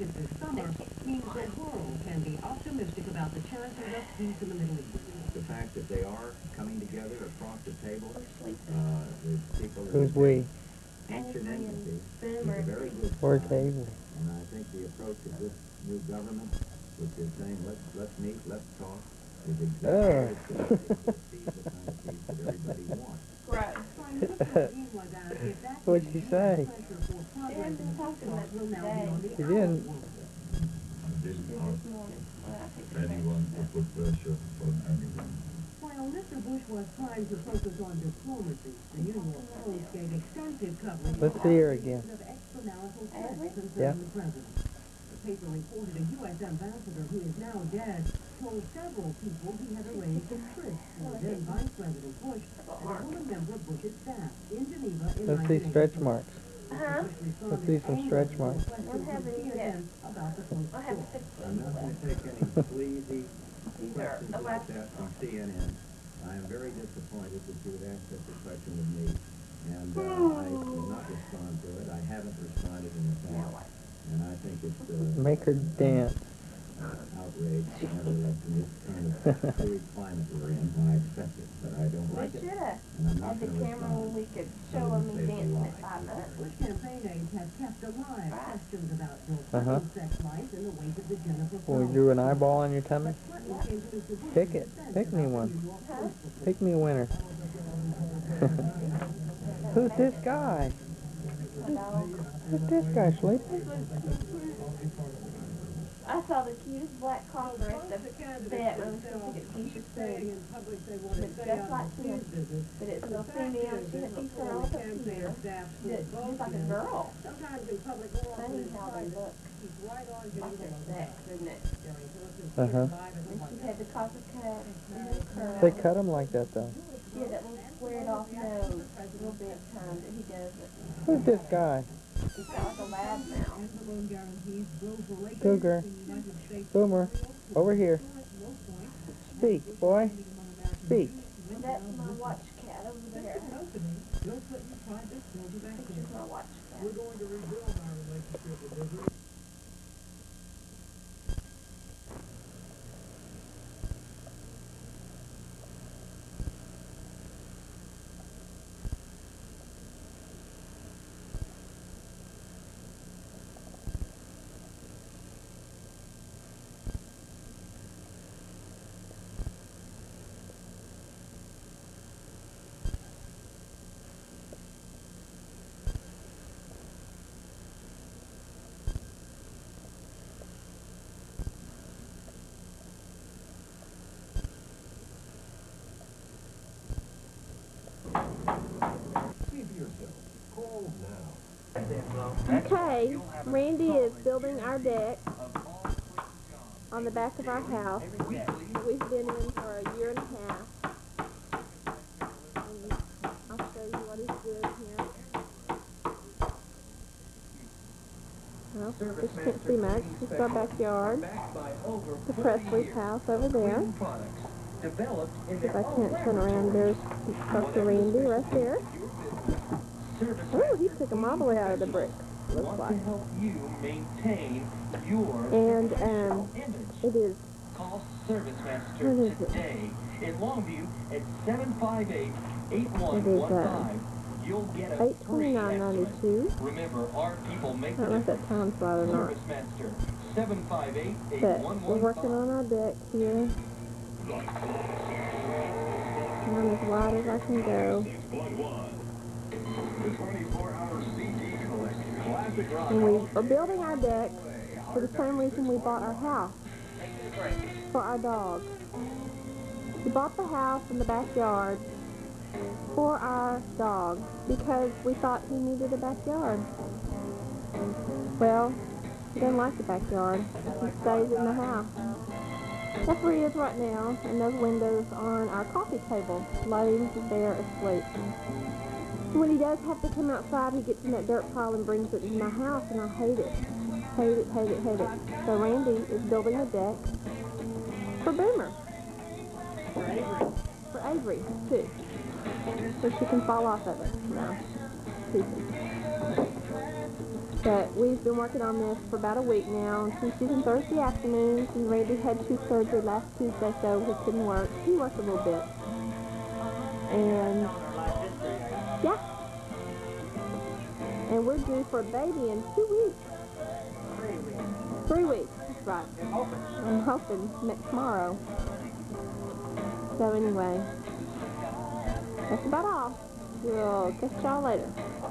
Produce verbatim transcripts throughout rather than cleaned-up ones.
market this summer means the world can be optimistic about the chances of peace in the Middle East. The fact that they are coming together across the table, uh, with people Who's we? ancient enmity, is a very good Where's sign. Avery? And I think the approach of this new government, which is saying let's let's meet, let's talk, is exactly Oh. what it's going to achieve the kind of peace that everybody wants. Right. What'd she say? She hadn't been talking much today. She didn't. This morning. Well, I think it's Anyone to put pressure on anyone. While Mister Bush was trying to focus on diplomacy, the New York Post gave extensive coverage Let's see her again. of extramarital Avery? threats concerning Yeah. the president. The paper reported a U S ambassador who is now dead told several people he had arranged a trip for then Vice President Bush and a woman member of Bush's staff in Geneva in Let's see stretch marks. Uh-huh. Let's see some stretch marks. I don't have any yet. about the post I have six I'm not going to take any sleazy These are questions like electric. that from C N N. I am very disappointed that you would ask such a question of me, and uh, I will not respond to it. I haven't responded in the past, and I think it's uh, Make her dance. outrage, nevertheless, in this kind of fluid climate we're in. I accept it, but I don't We like it, should have and I'm not had the going to camera when respond. we could show them me dancing at five minutes. Bush campaign aides have kept alive questions about Bill Uh-huh. Clinton's sex life in the wake of the Jennifer Well, we Flowers. drew an eyeball on your tummy. Clinton came to Mister Bush Pick with it. sense Pick me about one. the New York Post report. Pick me a winner. Who's this guy? Who's this guy, sleeping? I saw the cutest black cocker at the vet when I was going to get Keisha's food. It's just like this, but it's a female. She had these girls up here that looks like a girl. Sometimes in public Funny how they look like they're sex, isn't it? Uh-huh. And she had the cocker cut and the curl. They cut him like that, though. She had that little squared off nose, real big time that he does it. Who's this guy? He's got like a lab now. Cougar. Boomer. Over here. Speak, boy. Speak. That's my watch cat over there. This is my watch cat. We're going to rebuild our relationship with Israel. Okay, Randy is building our deck on the back of our house. We've been in for a year and a half. And I'll show you what he's doing here. Well, just can't see much. This is our backyard. The Presley's house over there. If I can't turn around, there's Doctor Randy right there. Oh, he took them all the way out of the bricks, looks like. And um, it is, Call Service Master what is it? today in Longview at seven five eight, eight one It is, one uh, five. You'll get a eight free twenty-nine ninety-two. estimate. Remember, our people make I don't know if the that time's right or not. Service Master seven five eight, eight But one we're one working five. on our deck here. And I'm as wide as I can go. And we are building our deck for the same reason we bought our house. For our dog. We bought the house in the backyard for our dog because we thought he needed a backyard. Well, he doesn't like the backyard. He stays in the house. That's where he is right now, and those windows on our coffee table, laying there asleep. So when he does have to come outside, he gets in that dirt pile and brings it into my house, and I hate it. Hate it, hate it, hate it. So Randy is building a deck for Boomer. For Avery. For Avery, too. So she can fall off of it. No. Too soon. But we've been working on this for about a week now. Tuesdays and Thursday afternoons, and Randy had tooth surgery last Tuesday, so he couldn't work. He worked a little bit. And, yeah. And we're due for a baby in two weeks. Three weeks. Three weeks, that's right. You're hoping. I'm hoping next tomorrow. So anyway, that's about all. We'll catch y'all later.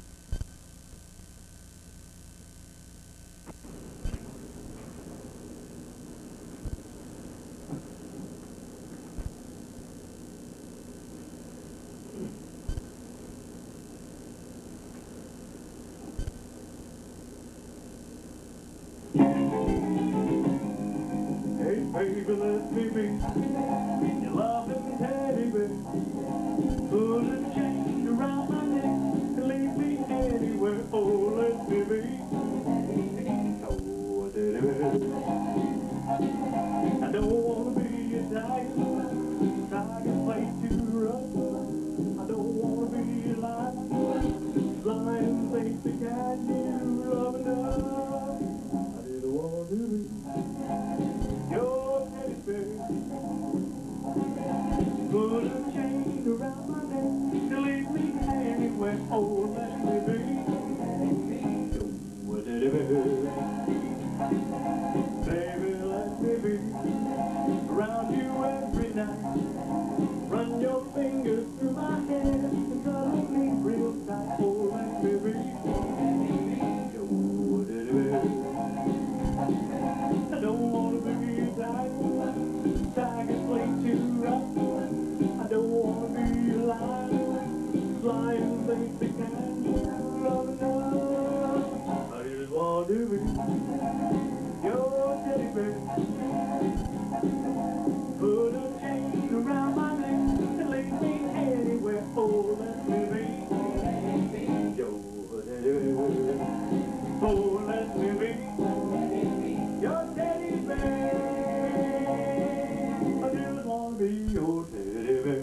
Hey baby, let me be your loving teddy bear. Put a chain around my neck and lead me anywhere. Oh, let me be. Oh, teddy bear. I don't wanna be a tiger, tiger play too rough. I don't wanna be a lion, lion think the cat you love enough. I didn't want to be your teddy bear. Put a chain around my neck to lead me anywhere. Oh, let me be your teddy bear. Baby, let me be around you every night. Run your fingers through my hair and cuddle me real tight. Oh, let me be your teddy bear. I don't wanna be a tiger, tiger play too rough. I don't wanna be a lion, lion think they can love enough. I just want to be your teddy bear. Put a chain around my neck and lead me anywhere. Oh, let me be your teddy bear. Oh, let me be your teddy bear. I just want to be your teddy bear.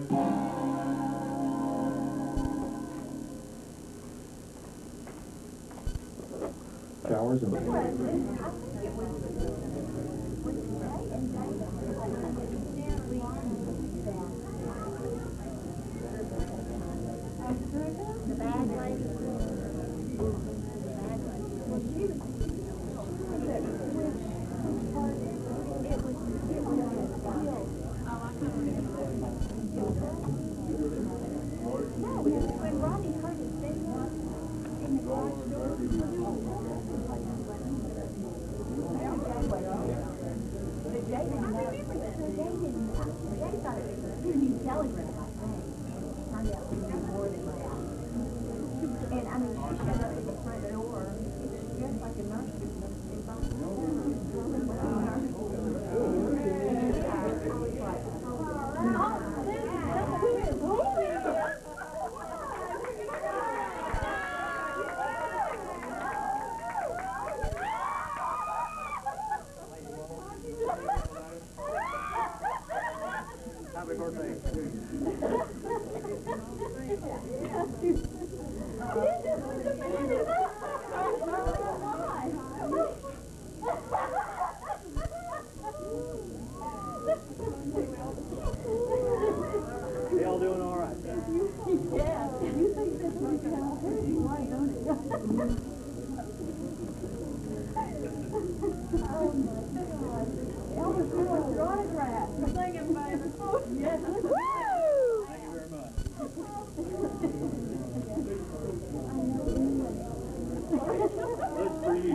Showers and The bad lady. When Ronnie heard his big one in the garage door, the Jay didn't know. The Jay didn't know. The Jay thought it was a new telegram, I think. Turned out to be more than that. And I mean, she showed up at the front door. She was dressed like a nurse. She was Happy birthday. They all doing all right? Yeah. You think this was going to happen? Why don't it? Oh my God. Elvis doing a autograph. Singing, baby. Yes. Woo! Thank you very much. That's for you.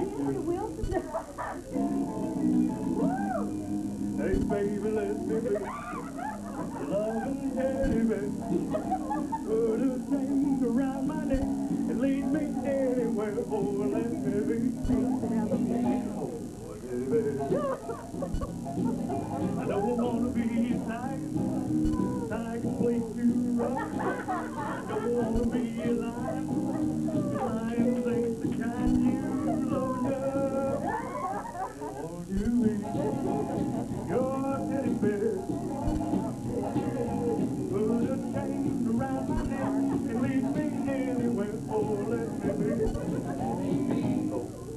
Hey baby, let me be your loving teddy bear. Put a chain around my neck and lead me anywhere. Oh, let me be your teddy bear. I don't wanna be a tiger, tiger play too rough. I don't wanna be a lion, lion think the kind you love enough. Won't you be your teddy bear? Put a chain around my neck and lead me anywhere. Oh, let me be. Oh,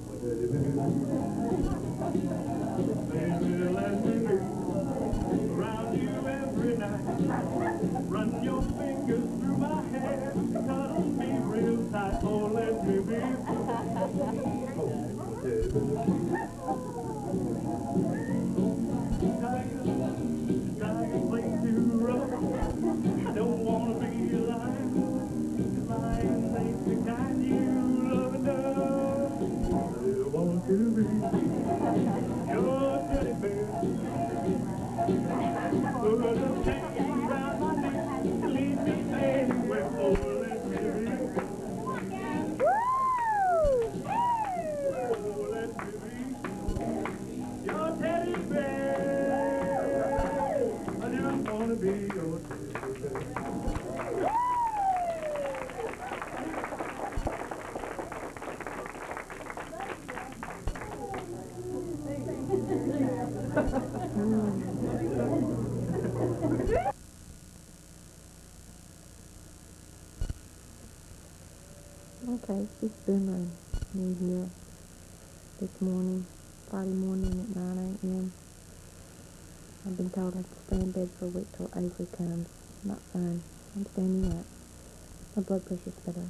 Okay, it's been me here this morning, Friday morning at nine A M I've been told I have to stay in bed for a week till Avery comes. Not fun. I'm standing up. My blood pressure's better.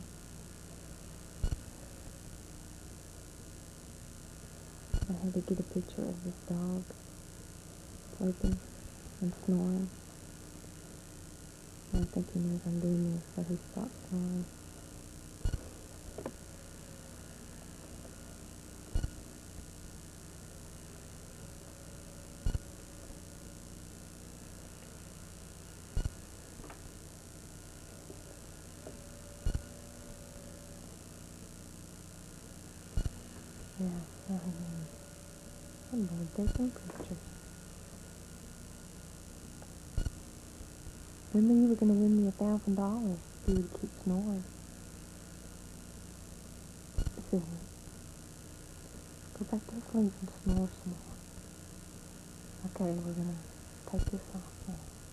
I had to get a picture of this dog sleeping and snoring. And I think he knows I'm doing this, so he stopped snoring. Yeah, I am. I'm going to take some pictures. Remember you were going to win me a thousand dollars if you would keep snoring. So, go back to sleep and snore some more. Okay, we're going to take this off now.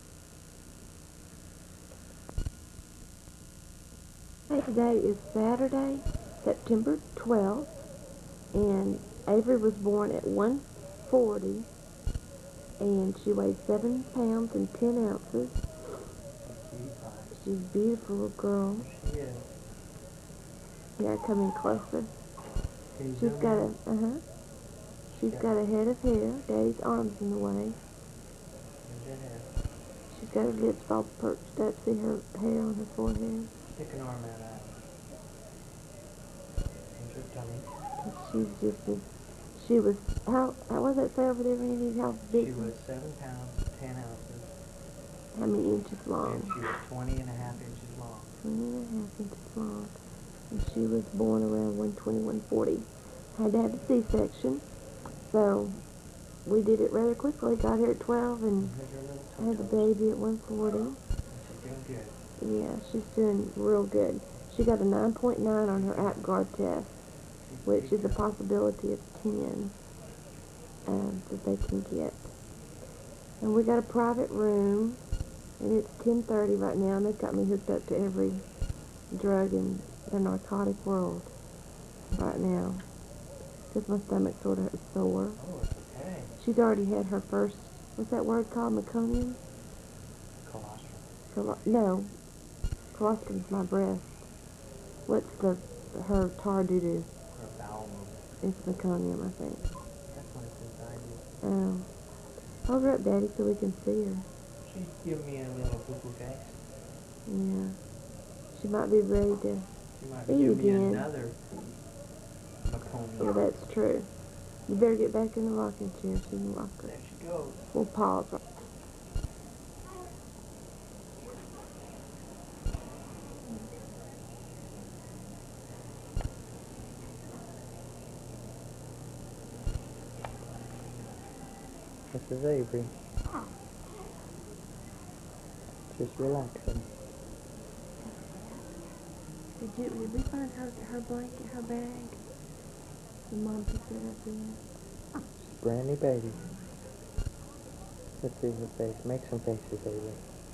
Hey, today is Saturday, September twelfth, and Avery was born at one forty, and she weighs seven pounds and ten ounces. She's a beautiful little girl. She is. Yeah, come in closer. She's She's got a, uh-huh. She's Yeah. got a head of hair. Daddy's arm's in the way. There's her hair. She's got her lips all perched up. See her hair on her forehead? Stick an arm out of it. There's her tummy. She's just a, she was, how, how was that say over there, Randy? How big? She was seven pounds, ten ounces. How many inches long? And she was twenty and a half inches long. twenty and a half inches long. And she was born around one twenty, one forty. Had to have a C-section. So, we did it rather quickly. Got here at twelve and There's her little had the toe-toes. baby at one forty. She's doing good. Yeah, she's doing real good. She got a nine point nine on her APGAR test, which is a possibility of ten um, that they can get. And we got a private room, and it's ten thirty right now, and they've got me hooked up to every drug in the narcotic world right now, because my stomach sort of is sore. Oh, it's okay. She's already had her first, what's that word called, meconium? Colostrum. Colo no, colostrum my breast. What's the, her tar doo-doo? Her bowel movement. It's meconium, I think. That's what it's inside you. Um, hold her up, Daddy, so we can see her. She's giving me a little poo-poo face. Yeah. She might be ready to She might be eat giving me again. another meconium. Yeah, that's true. You better get back in the rocking chair so you can rock her. There she goes. We'll pause. Right. This is Avery. Just relaxing. Did you, did we find her, her blanket, her bag? The mom picked it up in. She's a brand new baby. Let's see her face. Make some faces, Avery.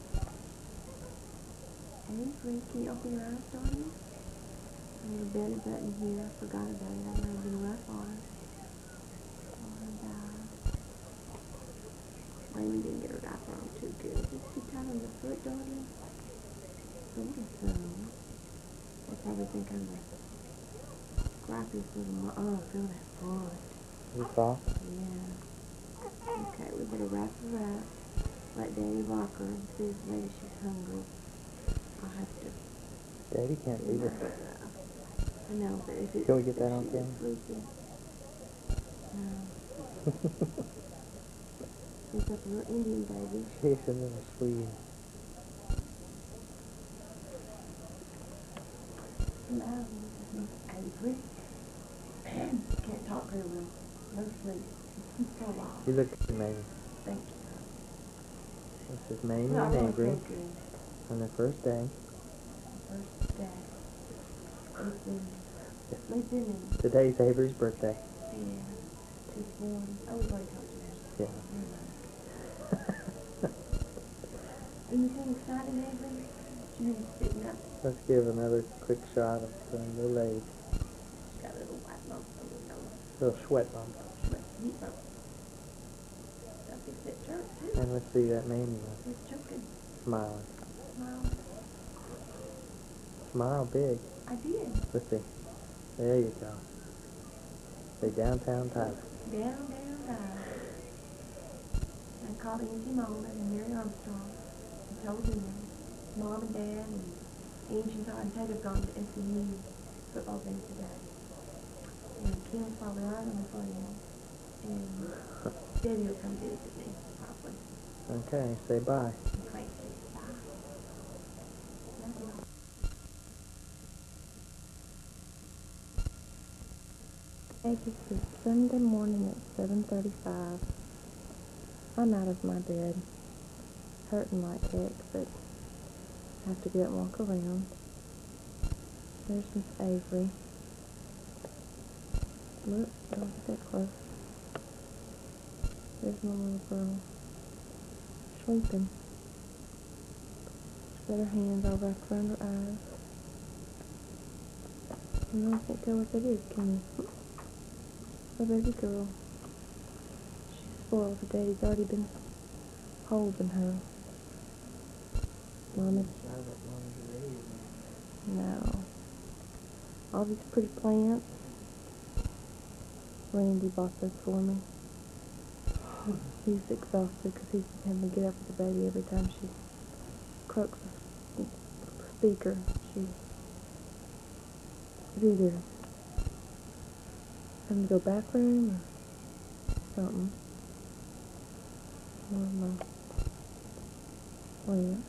Avery, can you open your eyes, darling? A little belly button here. I forgot about it. I might have been rough on her. And, uh, Amy didn't get her diaper on too good. Is she tight on the foot, darling? Sort of so. They probably think I'm the grappiest little mo- oh, feel that foot. You soft? Yeah. Okay, we better wrap her up. Let Daddy rock her and see if maybe she's hungry. I'll have to. Daddy can't see her. I know, but if it's. Can we get that if on she camera? is sleepy. No. She's like a little Indian baby. She's a little sweetie. No, Avery. Can't talk very well. No sleep. So long. You look good, Mamie. Thank you. This is Mamie No, I and don't Avery feel good. on their first day. First day. Sleeping. Sleeping and Today's Avery's birthday. yeah. She's born. Oh, we've already told you that. Yeah. Anything exciting, Avery? She's sitting up. Let's give another quick shot of the little lady. She's got a little white lump on her nose. Little sweat bump. Sweat, heat bump. Got a big fat jerk, too. And let's see that Mamie one. He's choking. Smiling. Smile. Smile big. I did. Let's see. There you go. Say downtown Tyler. Down, down, down. I called Angie Mona and Mary Armstrong and told them Mom and Dad and Angie and Todd and Ted have gone to S M U football game today. And Kim's probably right on his way in. And Daddy will come visit me, probably. Okay, say bye. And Craig says bye. Love y'all. Hey, this is Sunday morning at seven thirty-five. I'm out of my bed, hurting like heck, but I have to get up and walk around. There's Miss Avery. Look, don't get that close. There's my little girl, sleeping. She's got her hands over up around her eyes. You don't can't tell what that is, can you? A baby girl. She's spoiled. The daddy's already been holding her. Mama. No. All these pretty plants. Randy bought those for me. He's exhausted because he's having to get up with the baby every time she croaks the speaker. She's either having to go back room or something. One of my plants.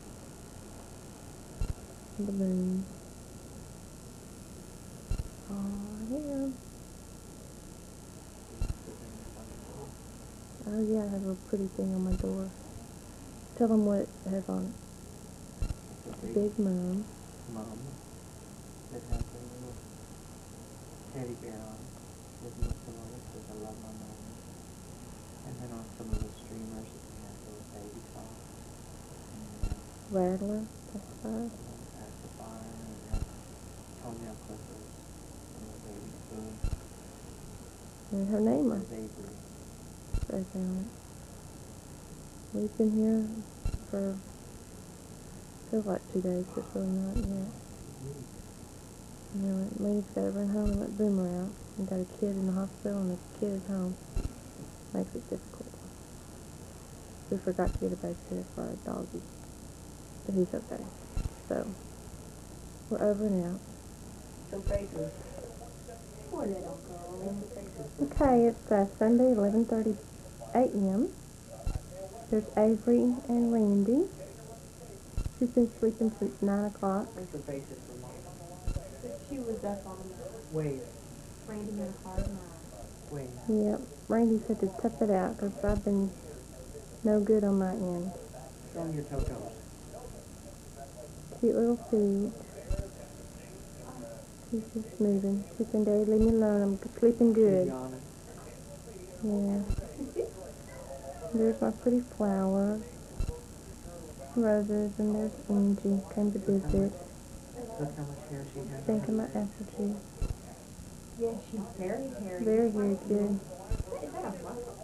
Balloons. Oh, yeah. Oh, yeah, I have a little pretty thing on my door. Tell them what it has on it. Big Mom. Mom. That has a little teddy bear on it. With nothing on it, says I love my mom. And then on some of the streamers, it has a little baby talk. And Rattler. That's fine. pacifier, and it has toenail clippers, and a baby food. And her name It's is Avery. right on it. We've been here for, feels like two days, but it's really not yet. You know, Lee's got to run home and let Boomer out. We got a kid in the hospital and a kid at home. Makes it difficult. We forgot to get a babysitter for our doggy. But he's okay. So, we're over and out. Some faces. Poor little girl. Okay, it's uh, Sunday, eleven thirty a m There's Avery and Randy. She's been sleeping since nine o'clock. Make the faces for mom. She was up on the Wait, Randy had a hard night. wait. Yep, Randy said to tough it out because I've been no good on my end. Show me your toe-toes. Cute little feet. She's just moving. She said, Daddy, leave me alone. I'm sleeping good. She's yawning. Yeah. There's my pretty flower. Roses, and there's Angie. Came to visit. Look how much hair she has. Drinking my apple juice. Yeah, she's very hairy. Very, very good. Is that a muscle?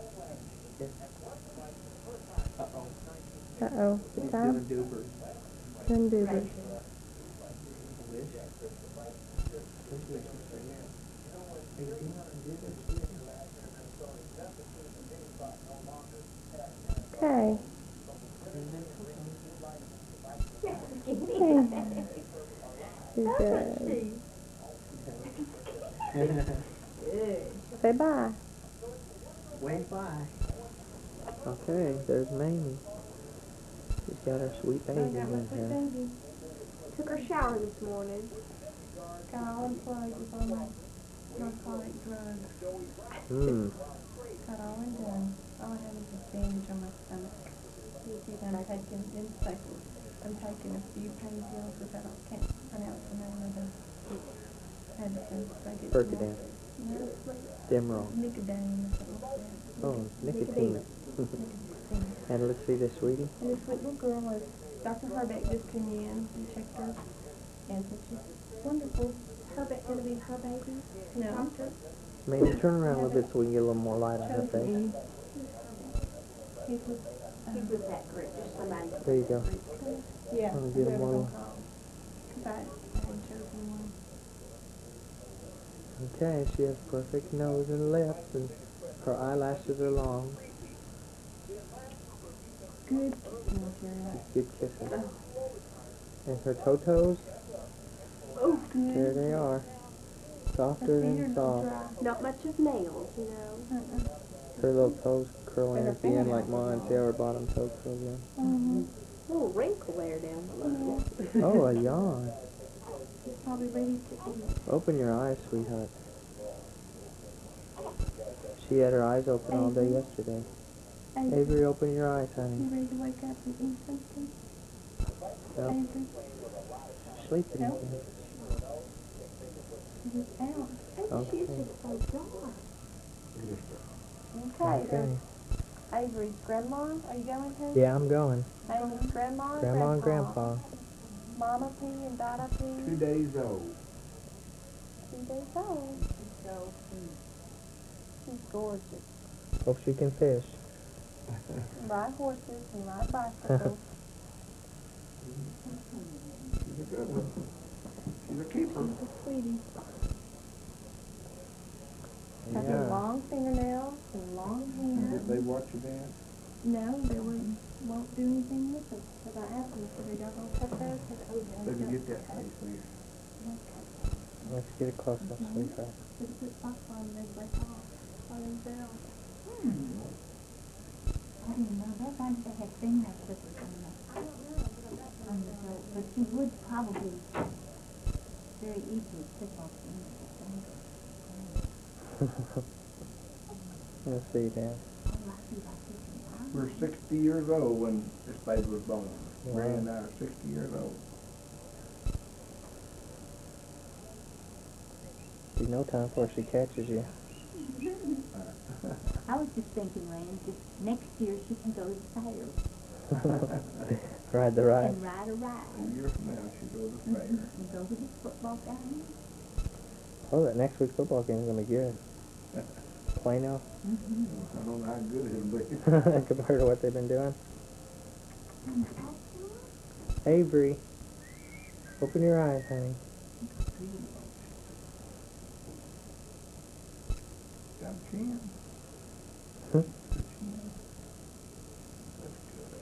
Uh-oh. Uh-oh. The She's time? doing doobers. Doing doobers. Wish. This wish is for you. eighteen doobers. Okay. She's good. Say bye. Wave bye. Okay, there's Mamie. She's got her sweet baby I got my in sweet here. baby. Took her shower this morning. Got all unplugged with all my narcotic drugs. Hmm. Got all undone. All I had was a bandage on my stomach. And I'm taking, in seconds, I'm taking a few pain pills, which I don't, can't pronounce the name of the medicine. So I get Percodan. No, it's like Demerol. Nicodine or something like that. Oh, nicotine. And let's see this, sweetie. And this sweet little girl is, Doctor Herbeck just came in and checked her. And so she's wonderful. Herbeck gonna be her baby? No. Doctor? Maybe turn around a little bit so we can get a little more light on her face. Chosen. He's with, He's with that group, just somebody. There you go. yeah. I'll give him one. Because I, I had chosen one. Okay, she has perfect nose and lips, and her eyelashes are long. Good kissing, Jerry. Good kissing. And her toe-toes, Oh, good. there they are. Softer and soft. Not much of nails, you know. Uh-uh. Her little toes curling And her at the end like fingernails. mine. See how her bottom toe curls in? Mm-hmm. A little wrinkle there down below. Oh, a yawn. She's probably ready to eat. Open your eyes, sweetheart. She had her eyes open all day yesterday. Avery, Avery, open your eyes, you honey. ready to wake up and eat something? No, Avery, sleeping No. again. she's out. Okay. She's just so dark. Okay. Okay. Avery's grandma, are you going to? Yeah, I'm going. Amy's grandma and Grandma and grandpa. Grandpa. Mama P and Dada P. Two days old. Two days old. So, She's gorgeous. Hope she can fish. Ride horses and ride bicycles. She's a good one. She's a keeper. She's a sweetie. Has Yeah. long fingernails and long hair. Did they watch you dance? No, they wouldn't, won't do anything with it. Because I asked them, so y'all gonna cut those? They said, oh, yeah. Let me get that face there. Let's get a close-up, sweetheart. Just put popcorn and they break off. While they sell. I didn't know that. I didn't they had fingernail clippers on the, on the boat. But you would probably very easily clip off the end of the finger. Let's see, Dan. Oh, I see like this in We're sixty years old when this baby was born. Wow. Ray and I are sixty years old. Be no time before she catches you. I was just thinking, Rand, just next year she can go to the fair Ride the ride. and ride a ride. A year from now, she goes to fair. And go to the football game. Oh, that next week's football game is going to be good. Plano. I don't know how good it'll be. Compared to what they've been doing. Avery, open your eyes, honey. Got a chin. Hmm? Good chin. That's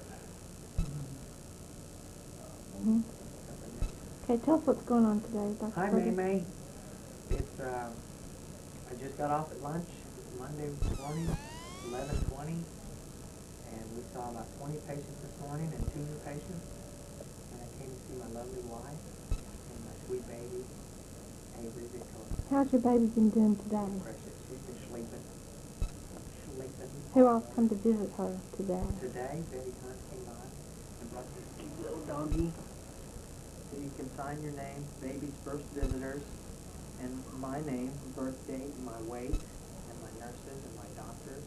good. Okay, tell us what's going on today, Doctor Hi, Burger. May May. It's, uh, I just got off at lunch. It was Monday morning, eleven twenty. And we saw about twenty patients this morning and two new patients. And I came to see my lovely wife and my sweet baby, Avery Victoria. How's your baby been doing today? Precious. She's been sleeping. Sleeping. Who all come to visit her today? Today, Betty Hunt came by and brought this cute little doggy. So you can sign your name, baby's first visitors, and my name, birth date, my weight, and my nurses and my doctors.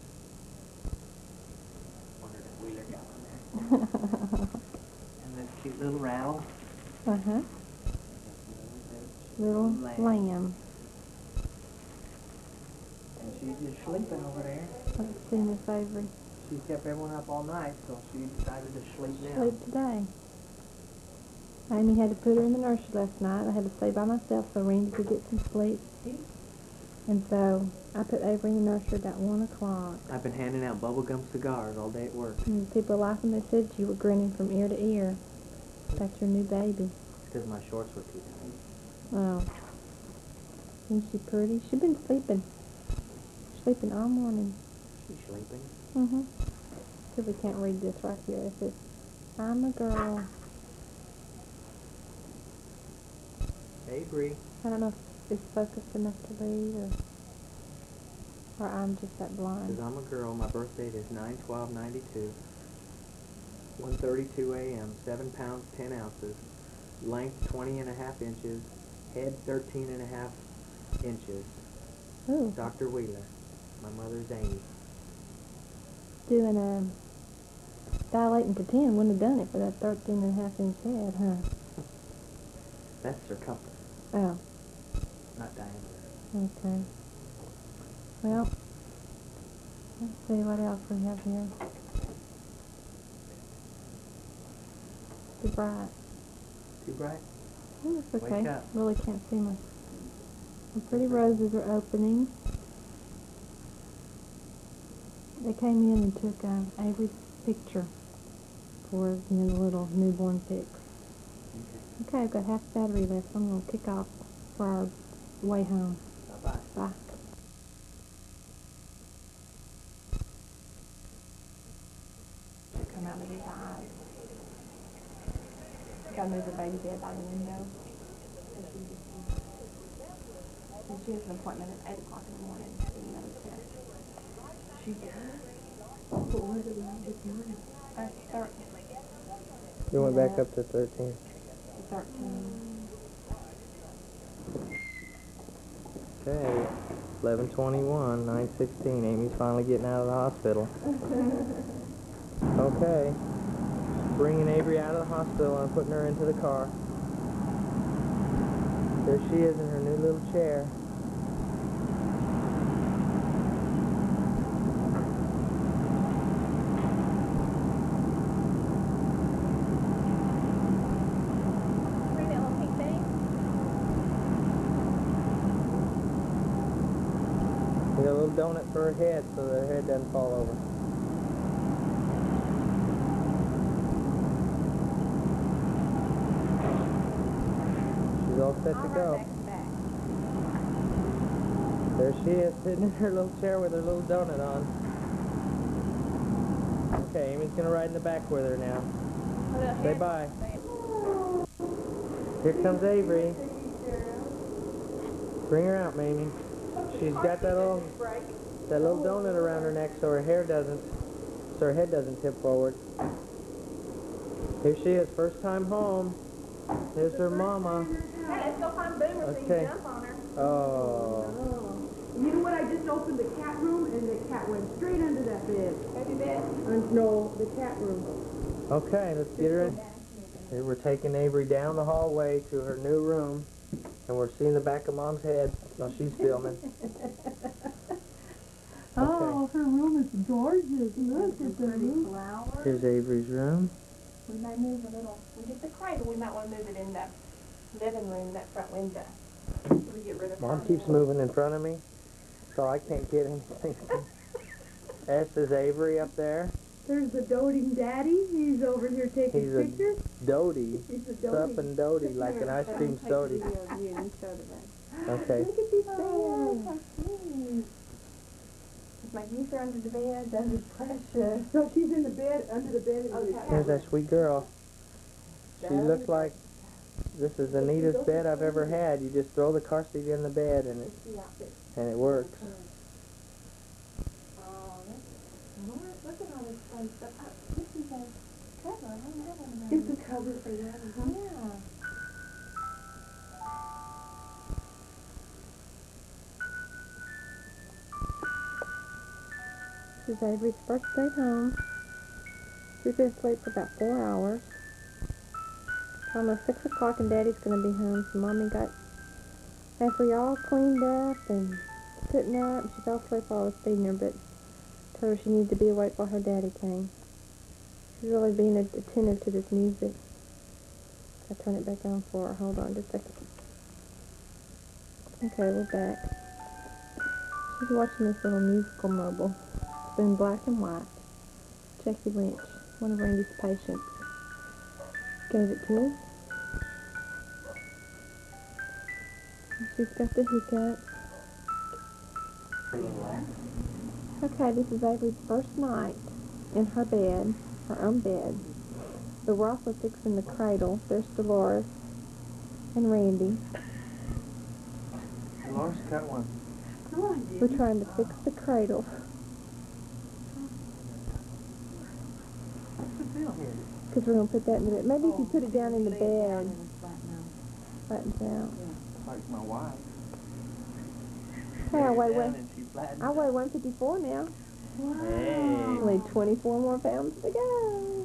Wondered if Wheeler got on there. And this cute little rattle. Uh-huh. Little lamb. And she's just sleeping over there. Let's see Miss Avery. She kept everyone up all night, so she decided to sleep now. Sleep today. Amy had to put her in the nursery last night. I had to stay by myself so Randy could get some sleep. And so I put Avery in the nursery about one o'clock. I've been handing out bubblegum cigars all day at work. And people laughed and they said you were grinning from ear to ear. That's your new baby. Because my shorts were too tight. Oh. Isn't she pretty? She's been sleeping. Sleeping all morning. She's sleeping. Mm-hmm. Because we can't read this right here. It says, I'm a girl. Avery. I don't know if it's focused enough to read or or I'm just that blind. Says I'm a girl. My birth date is nine twelve ninety-two. one thirty-two a m seven pounds, ten ounces. Length twenty and a half inches. Head thirteen and a half inches. Ooh. Doctor Wheeler. My mother's Amy. doing a dilating to ten, wouldn't have done it for that thirteen and a half inch head, huh? That's circumference, Oh, not diameter. okay. Well, let's see what else we have here. Too bright. Too bright? Oh, that's okay. Wake up. Really can't see much. The pretty roses are opening. They came in and took uh, Avery's picture for, you know, the little newborn pics. Okay. Okay, I've got half battery left, so I'm going to kick off for our way home. Bye-bye. Bye. Come out of his eyes. Gotta move the baby bed by the window. And she has an appointment at eight o'clock in the morning to do another test. She does? But what did we do this morning? Uh, thirteen. You went back up to thirteen. thirteen. Okay, eleven twenty-one, nine sixteen. Amy's finally getting out of the hospital. Okay, bringing Avery out of the hospital and putting her into the car. There she is in her new little chair. Bring that little pink thing. We got a little donut for her head so that her head doesn't fall over. She's all set to go. There she is, sitting in her little chair with her little donut on. Okay, Amy's gonna ride in the back with her now. Say bye. Here comes Avery. Bring her out, Mamie. She's got that little that little donut around her neck so her hair doesn't so her head doesn't tip forward. Here she is, first time home. There's her mama. Hey, let's go find Boomer so you Okay. can jump on her. Oh. You know what? I just opened the cat room and the cat went straight under that bed. Baby bed? Uh, no, the cat room. Okay, let's get her in. Here we're taking Avery down the hallway to her new room, and we're seeing the back of Mom's head while she's filming. Oh, her room is gorgeous. Look at the room. Flowers. Here's Avery's room. We may move a little. We get the cradle. We might want to move it in that living room, that front window. So we get rid of Mom her keeps room. moving in front of me, so I can't get anything. S is Avery up there. There's the doting daddy. He's over here taking He's a pictures. Doty. He's a Sup doting. and Doty, like an ice cream soda. Okay. Look at these Oh, things. so cute. Is my geezer under the bed? That is precious. So she's in the bed, under the bed. in the Okay. cat Here's room. that sweet girl. She looks like this is the neatest bed I've ever had. You just throw the car seat in the bed and it and it works. Oh, that's, Lord, look at all this fun stuff. Oh, this is a cover. I don't have one of those. It's a cover for that, huh? Yeah. This is Avery's first day home. She's been asleep for about four hours. It's almost six o'clock and Daddy's going to be home, so Mommy got Avery all cleaned up and sitting up. She fell asleep while I was feeding her, but told her she needed to be awake while her Daddy came. She's really being attentive to this music. I'll turn it back on for her. Hold on just a second. Okay, we're back. She's watching this little musical mobile. It's in black and white. Jackie Lynch, one of Randy's patients, gave it to me. And she's got the hiccups. Okay, this is Avery's first night in her bed, her own bed. So we're also fixing the cradle. There's Dolores and Randy. Dolores got one. We're trying to fix the cradle. Because we're going to put that in the bed. Maybe if you put it down in the bed, flattens out. Like my wife. Hey, I weigh, Down one, and she flattened I weigh one fifty-four now. Hey. Only twenty-four more pounds to go.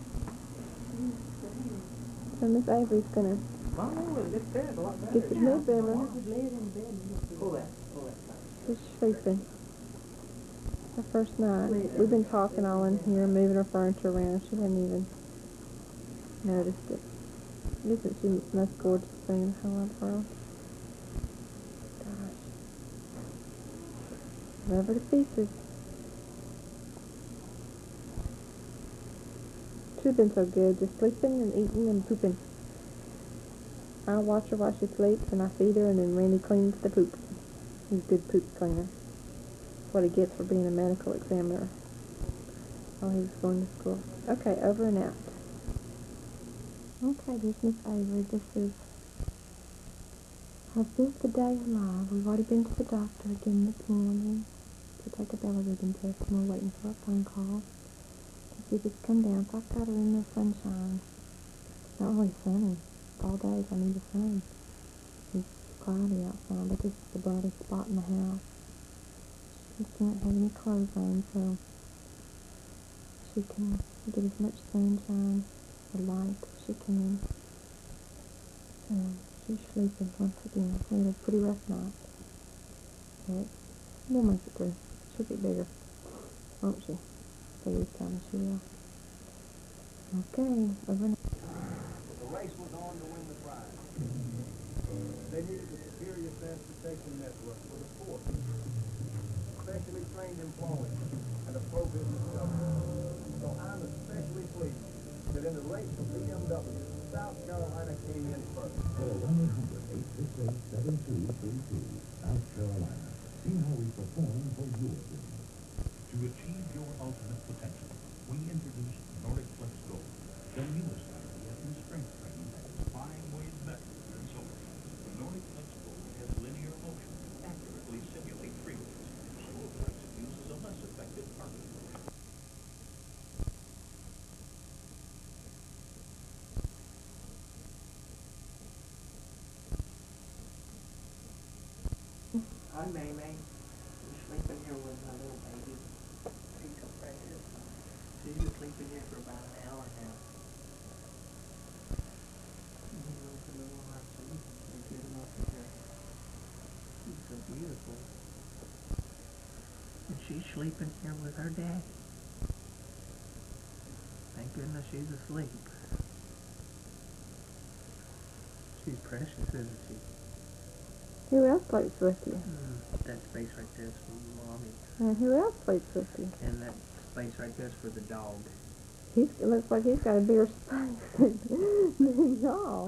So Miss Avery's gonna get the mood boomer. Pull that, pull that. She's sleeping. Her first night. We've been talking all in here, moving her furniture around. She hadn't even noticed it. Isn't she the most gorgeous thing in the whole wide world? Gosh. Love her to pieces. She's been so good, just sleeping and eating and pooping. I watch her while she sleeps, and I feed her, and then Randy cleans the poop. He's a good poop cleaner. That's what he gets for being a medical examiner while he was going to school. Okay, over and out. Okay, there's Miss Avery. This is her fifth day alive. We've already been to the doctor again this morning to take a belly ribbon test, and we're waiting for a phone call to see if it's come down. So I've got her in the sunshine. It's not really sunny. All days I need the sun. It's cloudy outside, but this is the brightest spot in the house. She can't have any clothes on, so she can get as much sunshine or light as she can. So she's sleeping once again. We had a pretty rough night, but we'll make it through. She'll get bigger, won't she? So this time she will. Okay, over now. The race was on to win the prize. They needed a superior transportation network for the poor, specially trained employees, and a pro-business government. So I'm especially pleased that in the race for B M W, South Carolina came in first. Call one eight hundred, eight six eight, seven two three two, South Carolina. See how we perform for your business. To achieve your ultimate potential, we introduced Nordic Flex Gold, the newest idea in strength training that is five ways better than solar. Nordic Flex Gold has linear motion to accurately simulate freeways. Solar Flex uses a less effective parking motion. Hi, May May. You're sleeping here with my little baby. She's so precious. She's been sleeping here for about an hour now. You know, it's a little hard to sleep. They're good enough for her. She's so beautiful. And she's sleeping here with her daddy. Thank goodness she's asleep. She's precious, isn't she? Who else sleeps with you? Mm, that space right there is for Mommy. And who else sleeps with you? And that space right there is for the dog. He's, it looks like he's got a bigger space than y'all.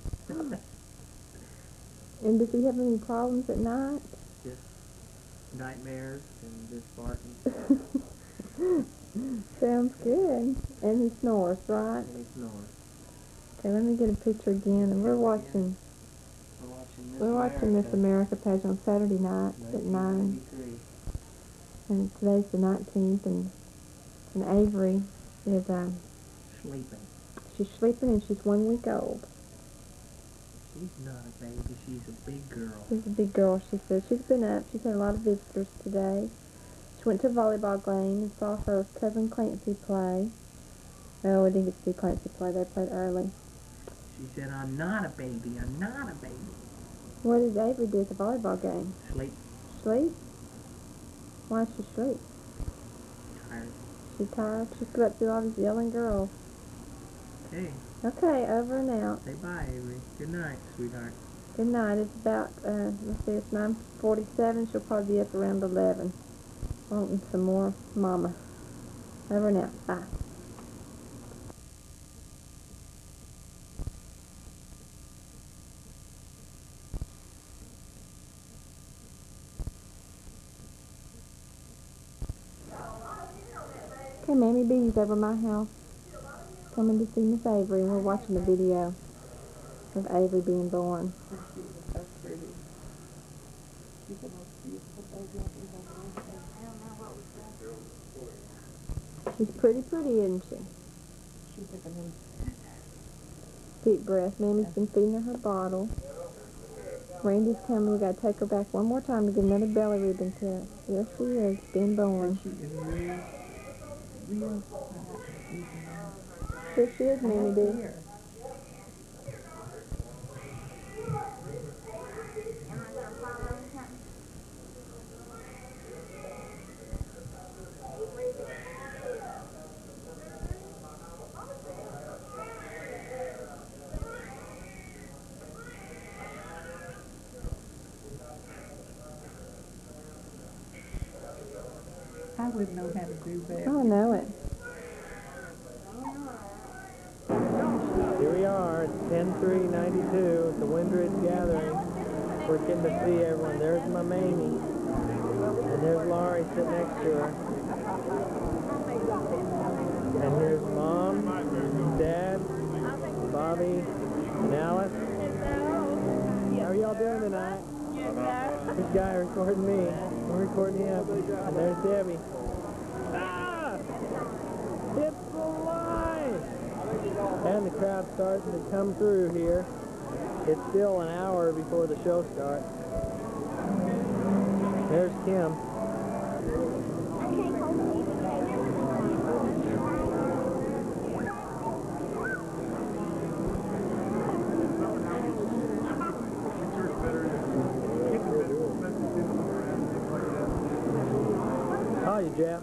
And does he have any problems at night? Just nightmares and just barking. Sounds good. And he snores, right? And he snores. Okay, let me get a picture again. And we're watching. We're watching Miss We're watching Miss America. America page on Saturday night at nine. And today's the nineteenth, and and Avery is um Sleeping. she's sleeping, and she's one week old. She's not a baby. She's a big girl. She's a big girl, she says. She's been up. She's had a lot of visitors today. She went to a volleyball game and saw her cousin Clancy play. Oh, we didn't get to see Clancy play. They played early. She said, I'm not a baby. I'm not a baby. What did Avery do at the volleyball game? Sleep. Sleep? Why did she sleep? Tired. She's tired. She slept through all these yelling girls. Okay. Okay, over and out. Say bye, Avery. Good night, sweetheart. Good night. It's about, uh, let's see, it's nine forty-seven. She'll probably be up around eleven. Wanting some more mama. Over and out. Bye. Okay, Mammy B's over my house, coming to see Miss Avery, and we're watching the video of Avery being born. That's pretty. She's the most beautiful baby I've ever known. I don't know what was that. She's pretty pretty, isn't she? She took a little Deep breath. Mammy's been feeding her her bottle. Randy's coming. We gotta take her back one more time to get another belly ribbon test. Yes, she is. Being born. She is real, real fat. Here she is, Mammy B. I wouldn't know how to do that. I know it. Here we are, it's ten three ninety-two at the Windridge Gathering. We're getting to see everyone. There's my Mamie. And there's Laurie sitting next to her. And here's Mom, Dad, Bobby, and Alice. How are y'all doing tonight? This guy recording me. I'm recording him. And there's Debbie. Ah! It's alive! And the crowd's starting to come through here. It's still an hour before the show starts. There's Kim. How are you, Jeff?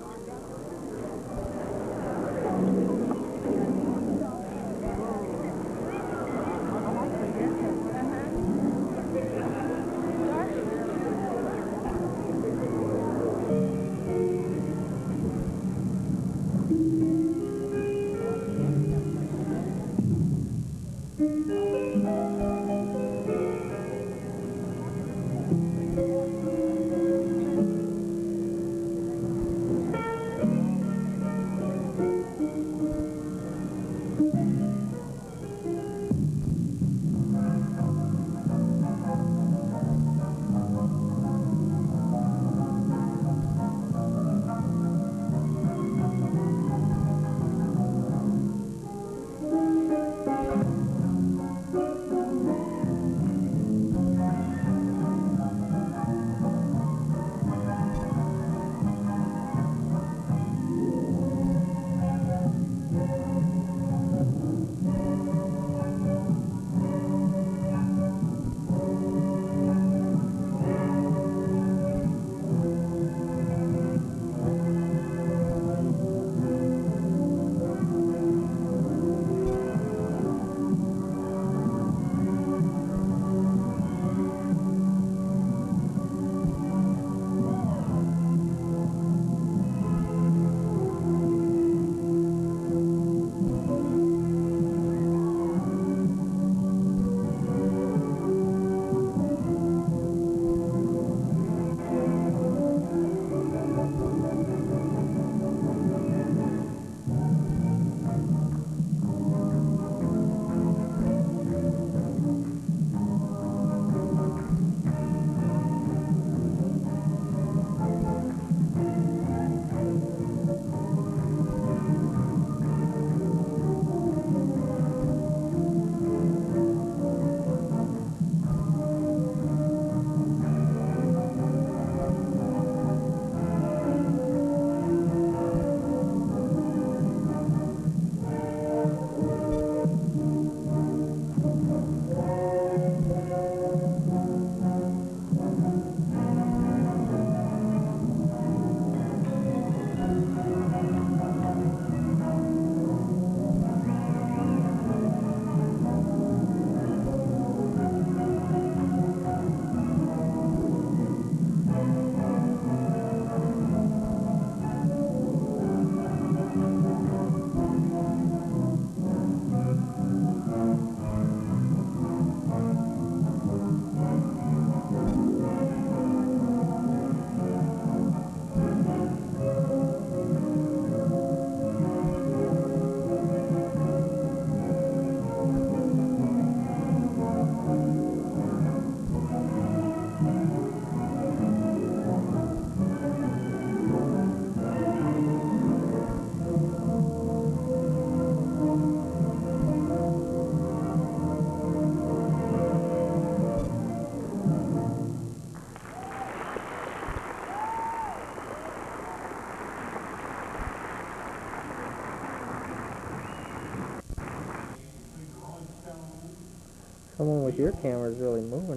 Someone with your camera is really moving.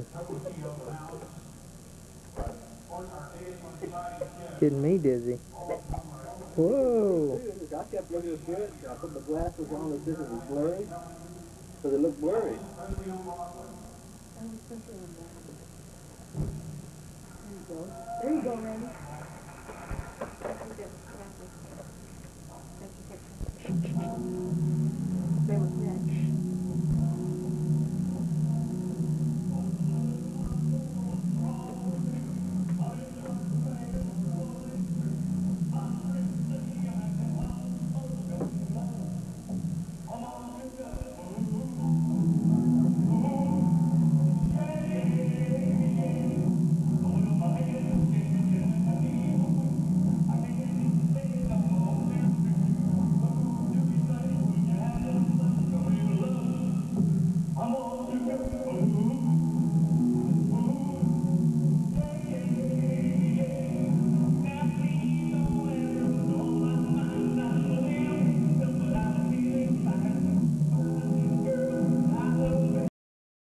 Getting me dizzy. Whoa! I kept looking at it. I put the glasses on as if it was blurry, so they look blurry. There you go, Randy.